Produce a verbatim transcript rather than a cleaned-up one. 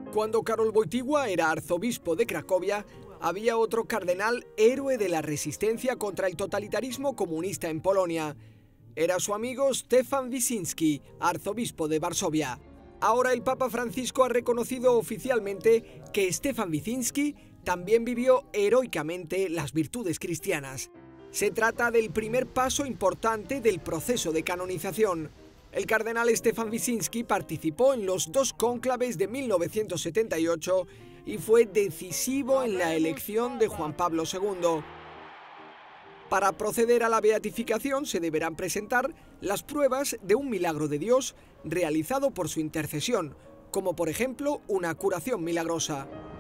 Cuando Karol Wojtyła era arzobispo de Cracovia, había otro cardenal héroe de la resistencia contra el totalitarismo comunista en Polonia. Era su amigo Stefan Wyszyński, arzobispo de Varsovia. Ahora el Papa Francisco ha reconocido oficialmente que Stefan Wyszyński también vivió heroicamente las virtudes cristianas. Se trata del primer paso importante del proceso de canonización. El cardenal Stefan Wyszyński participó en los dos cónclaves de mil novecientos setenta y ocho y fue decisivo en la elección de Juan Pablo segundo. Para proceder a la beatificación se deberán presentar las pruebas de un milagro de Dios realizado por su intercesión, como por ejemplo una curación milagrosa.